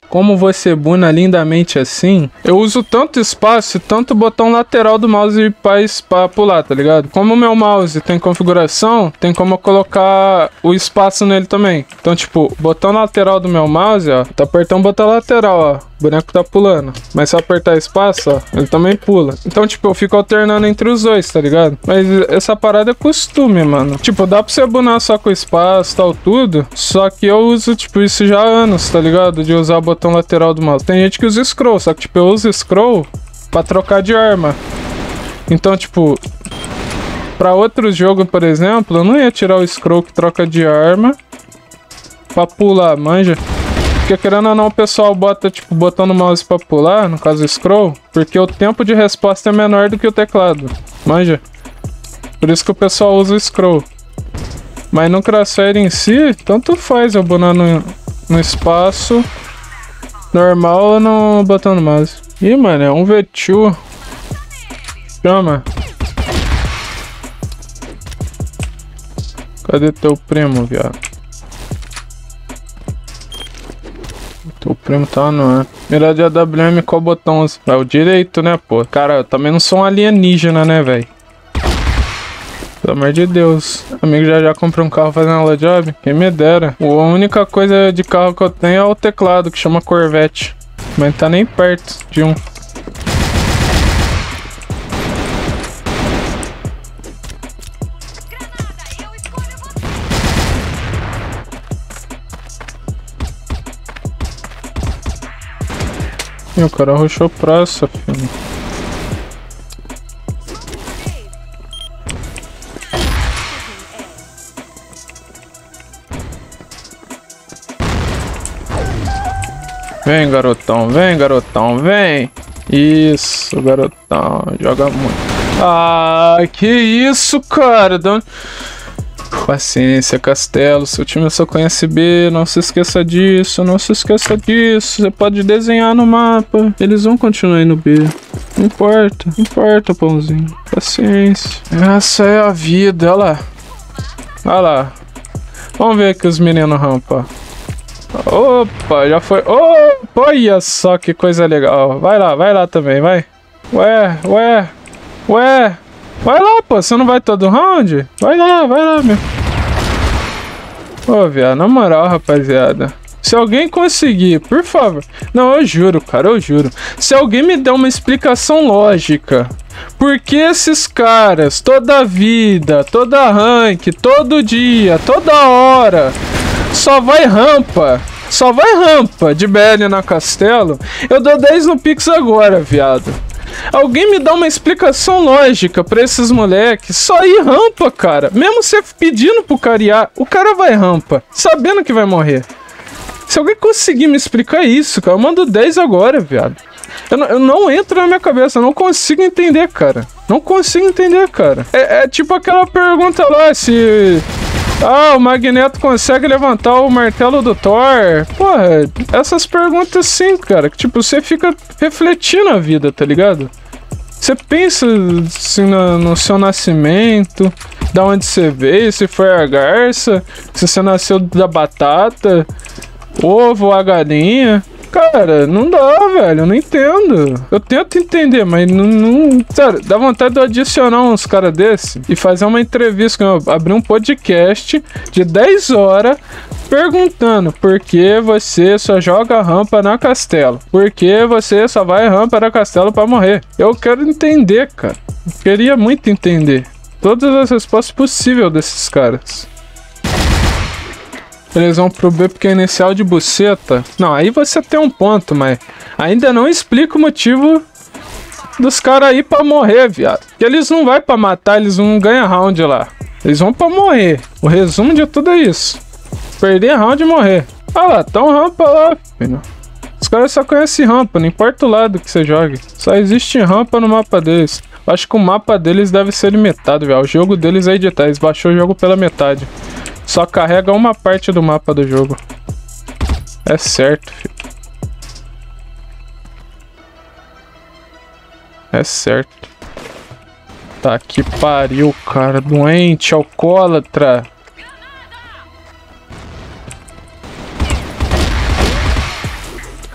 como você buna lindamente assim, eu uso tanto espaço e tanto botão lateral do mouse pra pular, tá ligado? Como o meu mouse tem configuração, tem como eu colocar o espaço nele também. Então, tipo, botão lateral do meu mouse, ó, tá apertando o botão lateral, ó. O boneco tá pulando. Mas se eu apertar espaço, ó, ele também pula. Então, tipo, eu fico alternando entre os dois, tá ligado? Mas essa parada é costume, mano. Tipo, dá pra você bunar só com espaço, tal, tudo. Só que eu uso, tipo, isso já há anos, tá ligado? De usar o botão lateral do mouse. Tem gente que usa scroll, só que, tipo, eu uso scroll pra trocar de arma. Então, tipo, pra outros jogos, por exemplo, eu não ia tirar o scroll que troca de arma pra pular, manja? Porque querendo ou não, o pessoal bota, tipo, botão no mouse pra pular, no caso o scroll, porque o tempo de resposta é menor do que o teclado, manja? Por isso que o pessoal usa o scroll. Mas no Crossfire em si, tanto faz eu bunar no espaço normal ou no botão no mouse. Ih, mano, é um V2. Chama. Cadê teu primo, viado? O primo tá no... Mira de AWM, qual botão? É o direito, né, pô? Cara, eu também não sou um alienígena, né, velho? Pelo amor de Deus. Amigo já comprou um carro fazendo aula job? Quem me dera. A única coisa de carro que eu tenho é o teclado, que chama Corvette. Mas tá nem perto de um. E o cara rushou praça, filho. Vem, garotão, vem. Isso, garotão, joga muito. Ah, que isso, cara. Paciência, Castelo. Seu time só conhece B. Não se esqueça disso, não se esqueça disso. Você pode desenhar no mapa. Eles vão continuar aí no B. Não importa, pãozinho. Paciência. Essa é a vida, olha lá. Olha lá. Vamos ver aqui os meninos rampa. Opa, já foi. Opa, olha só que coisa legal. Vai lá também, vai. Ué. Vai lá, pô, você não vai todo round? Vai lá, meu. Ô, viado, na moral, rapaziada. Se alguém conseguir, por favor. Não, eu juro, cara, eu juro. Se alguém me der uma explicação lógica. Por que esses caras, toda vida, toda rank, todo dia, toda hora, só vai rampa de BL na Castelo? Eu dou 10 no Pix agora, viado. Alguém me dá uma explicação lógica pra esses moleques só ir rampa, cara. Mesmo você pedindo pro cara, o cara vai rampa, sabendo que vai morrer. Se alguém conseguir me explicar isso, cara, eu mando 10 agora, viado. Eu não entro na minha cabeça, eu não consigo entender, cara. É tipo aquela pergunta lá, se... Ah, o Magneto consegue levantar o martelo do Thor? Porra, essas perguntas sim, cara. Que tipo, você fica refletindo a vida, tá ligado? Você pensa assim, no seu nascimento, da onde você veio, se foi a garça, se você nasceu da batata, ovo, a galinha. Cara, não dá, velho, eu não entendo. Eu tento entender, mas não... Sério, dá vontade de eu adicionar uns caras desse e fazer uma entrevista, abrir um podcast de 10 horas perguntando por que você só joga rampa na Castelo. Por que você só vai rampa na Castelo pra morrer? Eu quero entender, cara. Eu queria muito entender todas as respostas possíveis desses caras. Eles vão pro B porque é inicial de buceta. Não, aí você tem um ponto, mas ainda não explica o motivo dos caras aí pra morrer, viado. Porque eles não vão pra matar, eles não ganham round lá. Eles vão pra morrer. O resumo de tudo é isso. Perder round e morrer. Ah lá, tão rampa lá, filho. Os caras só conhecem rampa, não importa o lado que você jogue. Só existe rampa no mapa deles. Eu acho que o mapa deles deve ser limitado, velho. O jogo deles é editar, eles baixou o jogo pela metade. Só carrega uma parte do mapa do jogo. É certo, filho. É certo. Tá que pariu, cara. Doente, alcoólatra.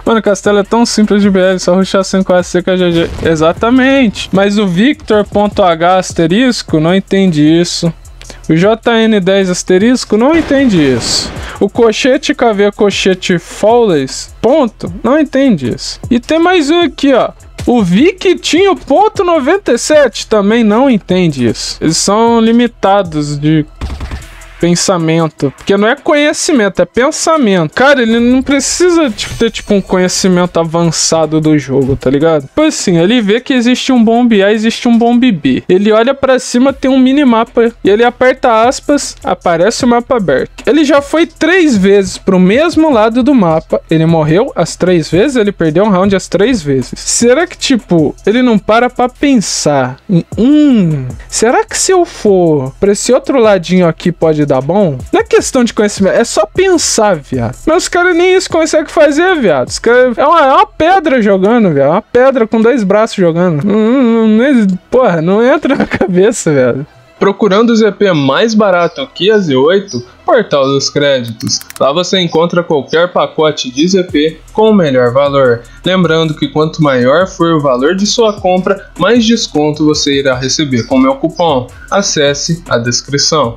Mano, Castelo é tão simples de BL, só rushar 5 AC com a GG. Exatamente. Mas o Victor.h asterisco não entende isso. O JN10 asterisco não entende isso. O Cochete KV Cochete Flawless ponto não entende isso. E tem mais um aqui, ó. O Victinho ponto 97 também não entende isso. Eles são limitados de pensamento, porque não é conhecimento, é pensamento. Cara, ele não precisa ter tipo um conhecimento avançado do jogo, tá ligado? Tipo assim, ele vê que existe um bombe A, existe um bombe B. Ele olha pra cima, tem um minimapa e ele aperta aspas, aparece o mapa aberto. Ele já foi 3 vezes pro mesmo lado do mapa, ele morreu as 3 vezes, ele perdeu um round as 3 vezes. Será que tipo, ele não para pra pensar em, será que se eu for pra esse outro ladinho aqui pode dar bom? Não é questão de conhecimento, é só pensar, viado. Mas os caras nem isso conseguem fazer, viado. Os caras é uma pedra jogando, viado. Uma pedra com 2 braços jogando. Porra, não entra na cabeça, viado. Procurando o ZP mais barato que a Z8, Portal dos Créditos. Lá você encontra qualquer pacote de ZP com o melhor valor. Lembrando que quanto maior for o valor de sua compra, mais desconto você irá receber com meu cupom. Acesse a descrição.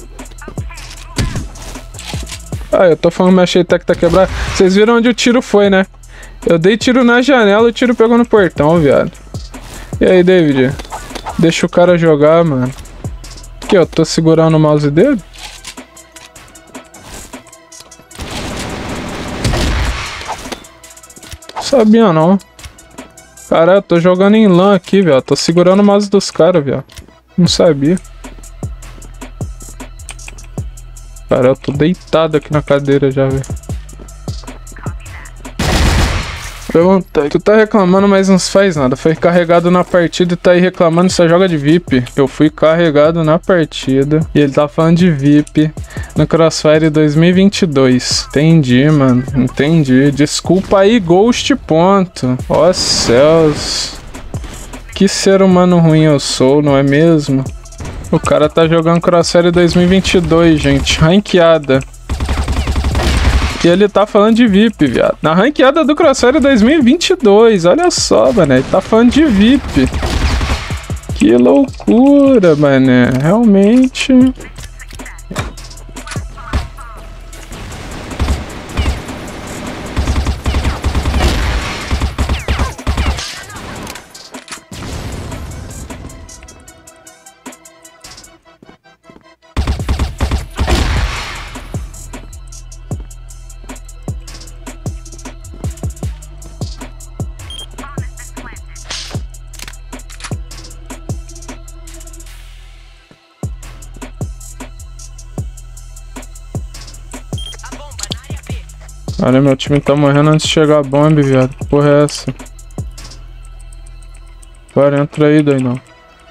Ah, eu tô falando que minha Sheitec tá quebrada. Vocês viram onde o tiro foi, né? Eu dei tiro na janela e o tiro pegou no portão, viado. E aí, David? Deixa o cara jogar, mano. Aqui, eu tô segurando o mouse dele. Sabia não. Cara, eu tô jogando em LAN aqui, velho. Tô segurando o mouse dos caras, velho. Não sabia. Cara, eu tô deitado aqui na cadeira já, velho. Pergunta, tu tá reclamando, mas não faz nada. Foi carregado na partida e tá aí reclamando, só joga de VIP. Eu fui carregado na partida e ele tá falando de VIP no Crossfire 2022. Entendi, mano. Entendi. Desculpa aí, Ghost ponto. Ó céus. Que ser humano ruim eu sou, não é mesmo? O cara tá jogando Crossfire 2022, gente. Ranqueada. E ele tá falando de VIP, viado. Na ranqueada do Crossfire 2022. Olha só, mano. Ele tá falando de VIP. Que loucura, mano. Realmente... Olha, meu time tá morrendo antes de chegar a bomba, viado. Que porra é essa? Bora, entra aí, doidão.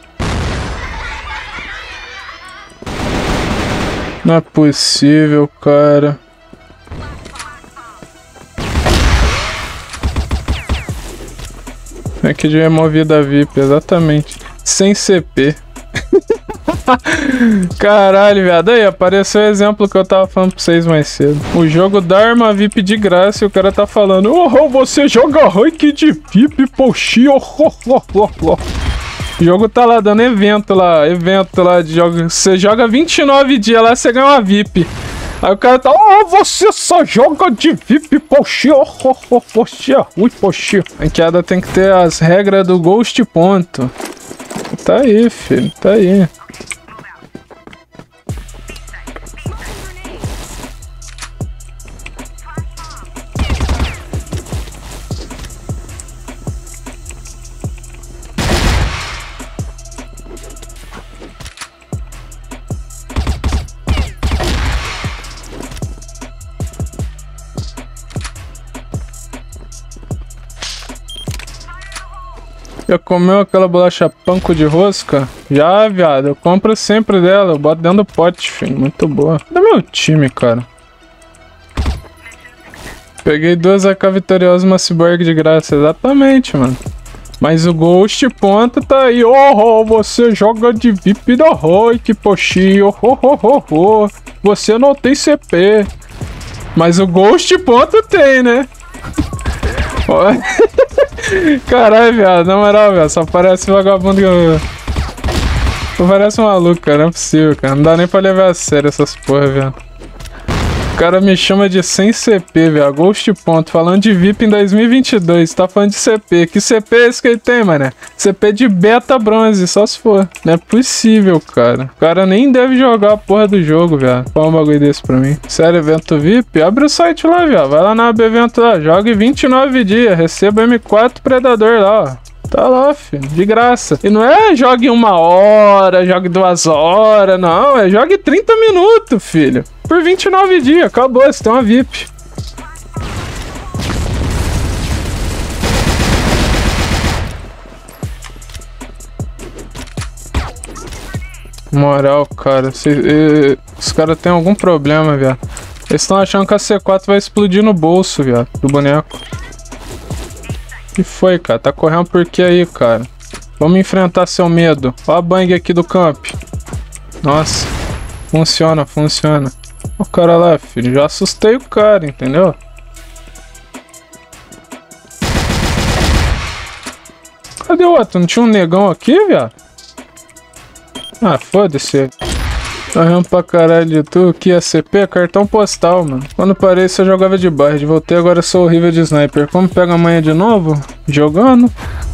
Não é possível, cara. É que de removida VIP, exatamente. Sem CP. Caralho, viado. Aí, apareceu o exemplo que eu tava falando pra vocês mais cedo. O jogo dá arma VIP de graça e o cara tá falando: oh, você joga rank de VIP, poxinho. O jogo tá lá dando evento lá de jogo. Você joga 29 dias lá, você ganha uma VIP. Aí o cara tá: oh, você só joga de VIP, poxinho. Ui, poxinho. A ranqueada tem que ter as regras do Ghost ponto. Tá aí, filho, tá aí. Já comeu aquela bolacha panko de rosca? Já, viado. Eu compro sempre dela. Eu boto dentro do pote, filho. Muito boa. Cadê meu time, cara? Peguei 2 AK vitoriosas e uma cyborg de graça. Exatamente, mano. Mas o Ghost ponto tá aí. Oh, você joga de VIP da Roy, que poxinho. Você não tem CP. Mas o Ghost ponto tem, né? Caralho, viado, na moral, velho, só parece vagabundo que eu... Só parece um maluco, cara, não é possível, cara. Não dá nem pra levar a sério essas porra, velho. O cara me chama de sem CP, velho. Ghost ponto. Falando de VIP em 2022. Tá falando de CP. Que CP é esse que ele tem, mané? CP de beta bronze, só se for. Não é possível, cara. O cara nem deve jogar a porra do jogo, velho. Fala um bagulho desse pra mim. Sério, evento VIP? Abre o site lá, velho. Vai lá na aba evento lá. Jogue 29 dias. Receba M4 Predador lá, ó. Tá lá, filho, de graça. E não é jogue 1 hora, jogue 2 horas, não. É jogue 30 minutos, filho. Por 29 dias, acabou, você tem uma VIP. Moral, cara. Os caras têm algum problema, viado. Eles estão achando que a C4 vai explodir no bolso, viado, do boneco. Que foi, cara? Tá correndo por que aí, cara? Vamos enfrentar seu medo. Ó a bang aqui do camp. Nossa. Funciona, funciona. O cara lá, filho. Já assustei o cara, entendeu? Cadê o outro? Não tinha um negão aqui, viado? Ah, foda-se. Correndo pra caralho de tu. Que é CP? Cartão postal, mano. Quando parei, só jogava de Bard. Voltei, agora sou horrível de sniper. Como pega amanhã de novo? Jogando.